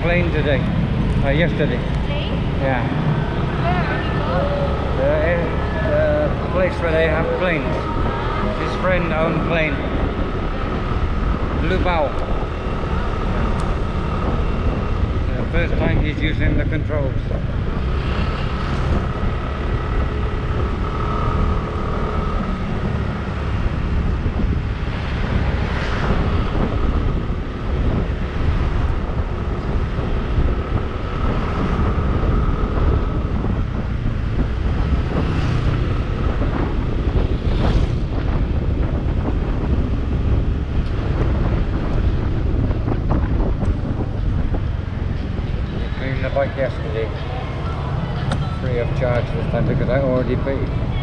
plane today. Yesterday. Plane? Yeah. Where are you going? The place where they have planes. His friend owned plane. Lubao. The first time he's using the controls. The bike yesterday, free of charge this time because I already paid.